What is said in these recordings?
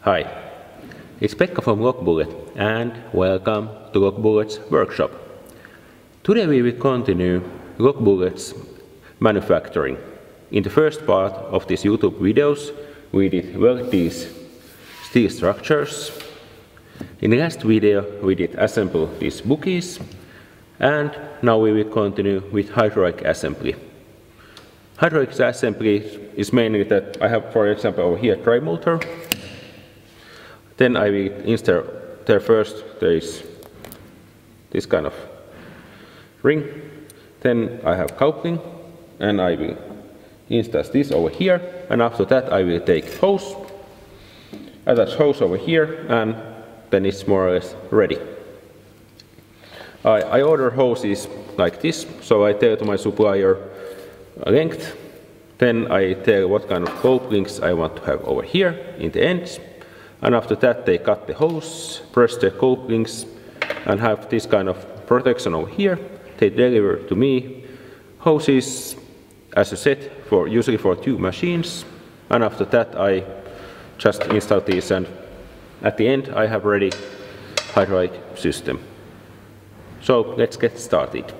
Hi, it's Pekka from Logbullet and welcome to Logbullet's workshop. Today we will continue Logbullet's manufacturing. In the first part of these YouTube videos we did weld these steel structures. In the last video we did assemble these boogies, and now we will continue with hydraulic assembly. Hydraulic assembly is mainly that I have, for example, over here dry motor. Then I will insert there first, there is this kind of ring. Then I have coupling and I will insert this over here, and after that I will take hose, attach hose over here, and then it's more or less ready. I order hoses like this, so I tell to my supplier length, then I tell what kind of couplings I want to have over here in the ends, and after that they cut the hose, press the couplings and have this kind of protection over here. They deliver to me hoses as a set, usually for 2 machines, and after that I just install these, and at the end I have ready hydraulic system. So let's get started.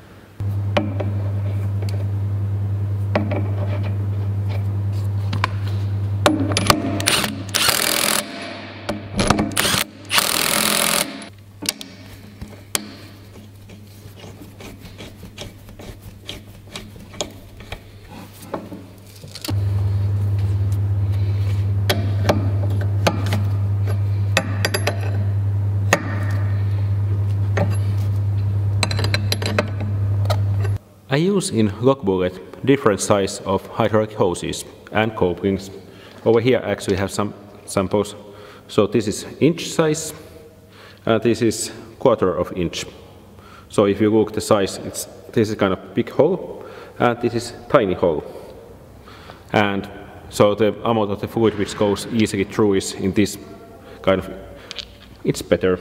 I use in Logbullet different size of hydraulic hoses and couplings. Over here I actually have some samples. So this is inch size and this is 1/4 inch. So if you look the size, this is kind of big hole and this is tiny hole. And so the amount of the fluid which goes easily through is in this kind of, it's better.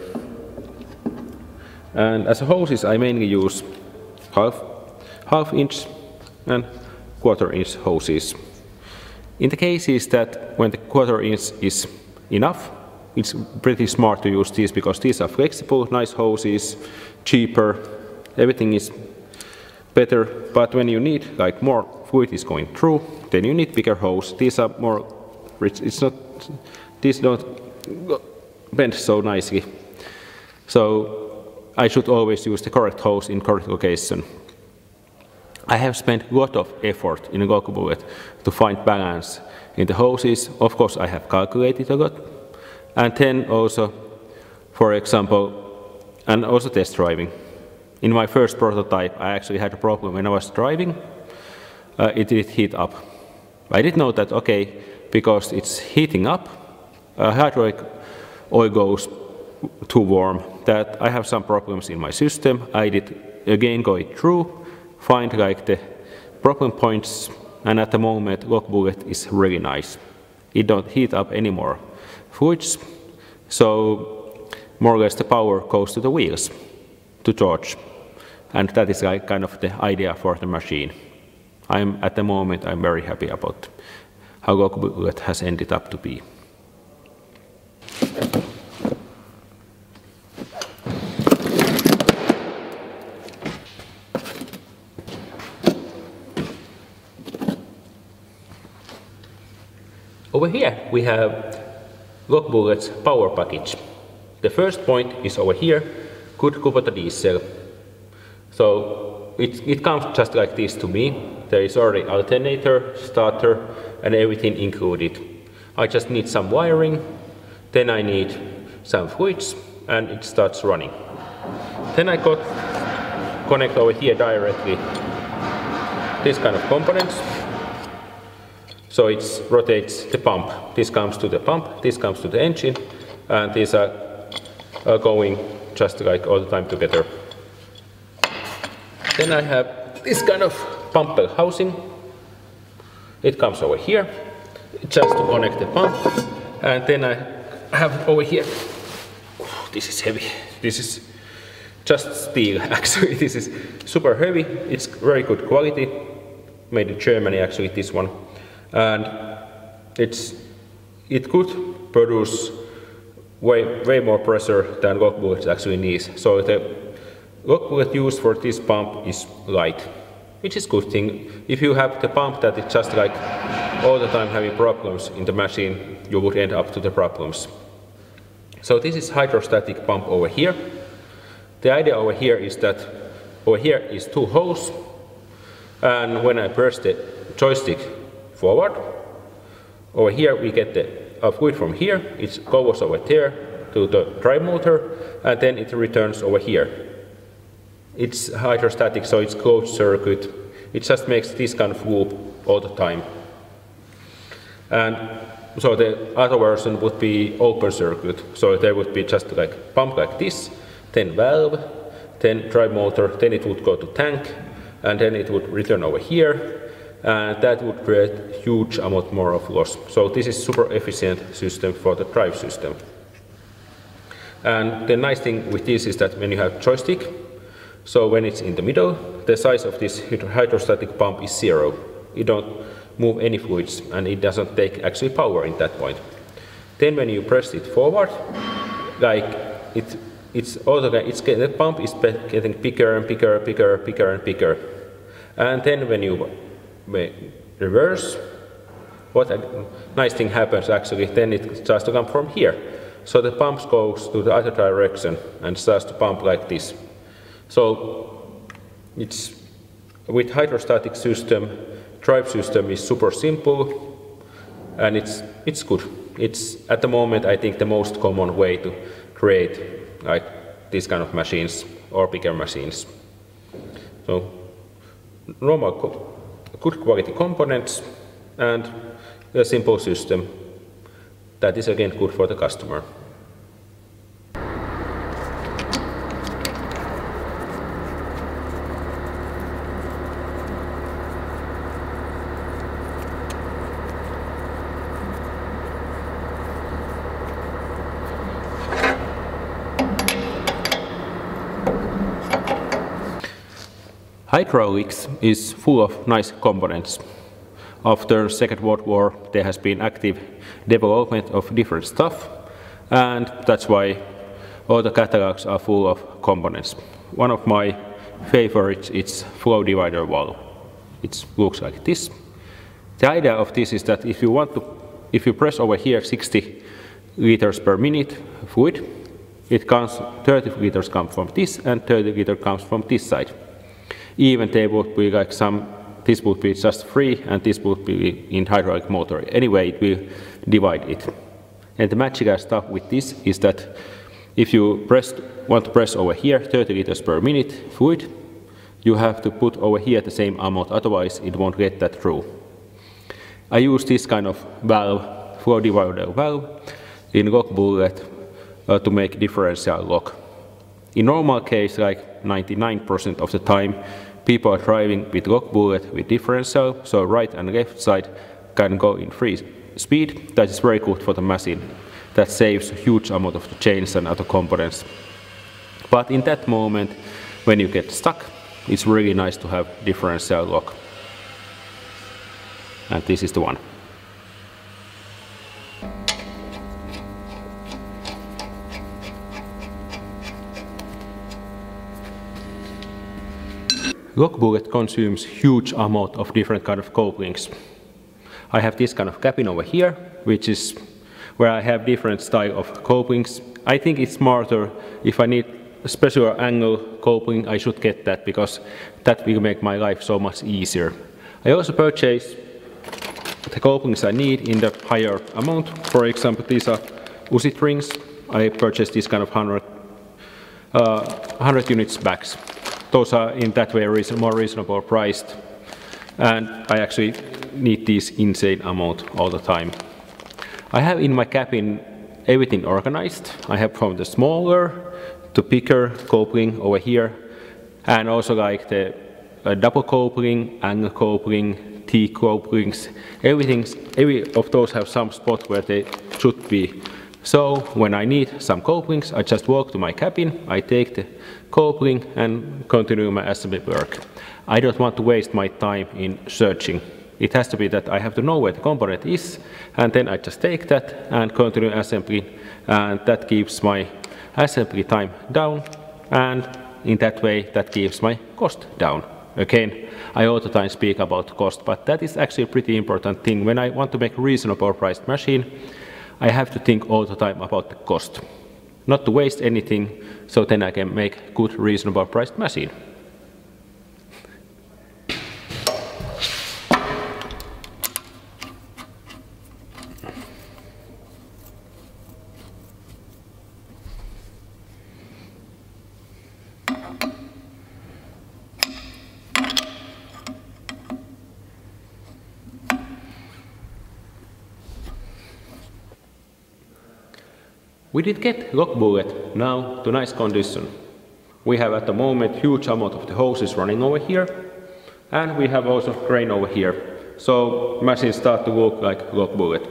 And as a hoses I mainly use half inch and 1/4 inch hoses. In the cases that when the 1/4 inch is enough, it's pretty smart to use these because these are flexible, nice hoses, cheaper, everything is better. But when you need like more fluid is going through, then you need bigger hose. These are more rich, these don't bend so nicely. So I should always use the correct hose in correct location. I have spent a lot of effort in Logbullet to find balance in the hoses. Of course I have calculated a lot. And then also, for example, and also test driving. In my first prototype I actually had a problem when I was driving. It did heat up. I did know that, okay, because it's heating up, hydraulic oil goes too warm, that I have some problems in my system. I did again go it through, find like the problem points, and at the moment Logbullet is really nice. It don't heat up anymore fluids, so more or less the power goes to the wheels to charge, and that is like kind of the idea for the machine. At the moment I'm very happy about how Logbullet has ended up to be. Over here we have Logbullet's power package. The first point is over here, good Kubota diesel. So it comes just like this to me. There is already alternator, starter and everything included. I just need some wiring, then I need some fluids and it starts running. Then I connect over here directly this kind of components. So it rotates the pump. This comes to the pump, this comes to the engine, and these are going just like all the time together. Then I have this kind of pump housing. It comes over here, just to connect the pump. And then I have over here, this is heavy, this is just steel actually, this is super heavy, it's very good quality, made in Germany actually this one. And it could produce way more pressure than Logbullet actually needs. So the Logbullet used for this pump is light, which is a good thing. If you have the pump that is just like all the time having problems in the machine, you would end up to the problems. So this is hydrostatic pump over here. The idea over here is that over here is two holes, and when I press the joystick forward, over here we get the fluid from here, it goes over there to the drive motor, and then it returns over here. It's hydrostatic, so it's closed circuit. It just makes this kind of loop all the time. And so the other version would be open circuit, so there would be just like pump like this, then valve, then drive motor, then it would go to tank, and then it would return over here, and that would create huge amount more of loss. So this is super efficient system for the drive system. And the nice thing with this is that when you have joystick, so when it's in the middle, the size of this hydrostatic pump is 0. You don't move any fluids, and it doesn't take actually power in that point. Then when you press it forward, like the pump is getting bigger and bigger and bigger. And then when you reverse, what a nice thing happens actually, then it starts to come from here. So the pump goes to the other direction and starts to pump like this. So it's with hydrostatic system, drive system is super simple, and it's good. It's at the moment I think the most common way to create like these kind of machines or bigger machines. So normal good quality components and a simple system that is again good for the customer. Hydraulics is full of nice components. After Second World War there has been active development of different stuff, and that's why all the catalogs are full of components. One of my favorites is flow divider valve. It looks like this. The idea of this is that if you press over here 60 liters per minute fluid, 30 liters come from this and 30 liters comes from this side. Even there would be like this would be just free and this would be in hydraulic motor. Anyway, it will divide it. And the magical stuff with this is that if you want to press over here 30 liters per minute fluid, you have to put over here the same amount, otherwise it won't get that through. I use this kind of valve, flow divider valve, in Logbullet to make differential lock. In normal case, like 99% of the time, people are driving with Logbullet with differential, so right and left side can go in free speed. That is very good for the machine. That saves a huge amount of the chains and other components. But in that moment, when you get stuck, it's really nice to have differential lock. And this is the one. Logbullet consumes huge amount of different kind of couplings. I have this kind of cabin over here, which is where I have different style of couplings. I think it's smarter if I need a special angle coupling, I should get that, because that will make my life so much easier. I also purchase the couplings I need in the higher amount. For example, these are Uzi rings. I purchased this kind of 100 units bags. Those are in that way more reasonable priced, and I actually need this insane amount all the time. I have in my cabin everything organized. I have from the smaller to bigger coupling over here, and also like the double coupling, angle coupling, T couplings. Every of those have some spot where they should be. So when I need some couplings, I just walk to my cabin, I take the coupling and continue my assembly work. I don't want to waste my time in searching It has to be that I have to know where the component is, and then I just take that and continue assembly, and that keeps my assembly time down, and in that way that keeps my cost down. Again, I all the time speak about cost, but that is actually a pretty important thing. When I want to make a reasonable priced machine, I have to think all the time about the cost. Not to waste anything, so then I can make a good, reasonable priced machine. We did get Logbullet now to nice condition. We have at the moment huge amount of the hoses running over here, and we have also grain over here. So machines start to look like Logbullet.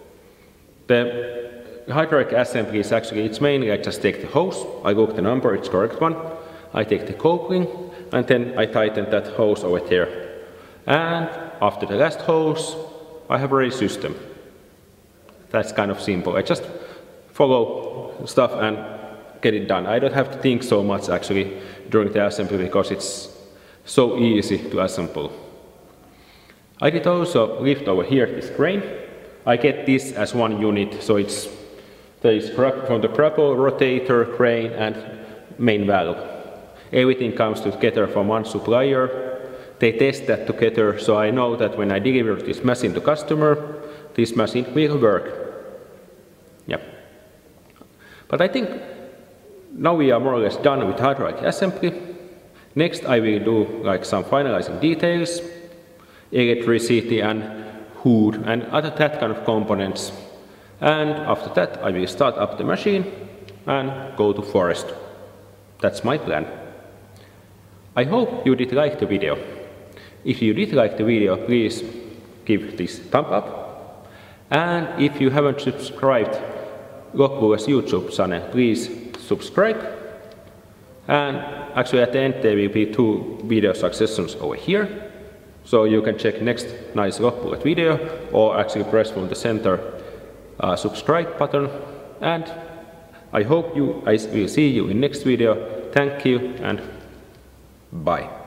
The hydraulic assembly is actually, it's mainly I just take the hose, I look the number, it's correct one, I take the coupling, and then I tighten that hose over there. And after the last hose, I have a ready system. That's kind of simple. I just follow stuff and get it done. I don't have to think so much actually during the assembly because it's so easy to assemble. I did also lift over here this crane. I get this as one unit, so there is from the propel, rotator, crane and main valve. Everything comes together from one supplier. They test that together, so I know that when I deliver this machine to customer, this machine will work. Yep. But I think now we are more or less done with hydraulic assembly. Next I will do like some finalizing details, electricity and hood and other that kind of components. And after that I will start up the machine and go to forest. That's my plan. I hope you did like the video. If you did like the video, please give this thumb up. And if you haven't subscribed Logbullet's YouTube channel, please subscribe. And actually at the end there will be 2 video successions over here. So you can check next nice Logbullet video or actually press from the center subscribe button. And I hope I will see you in next video. Thank you and bye.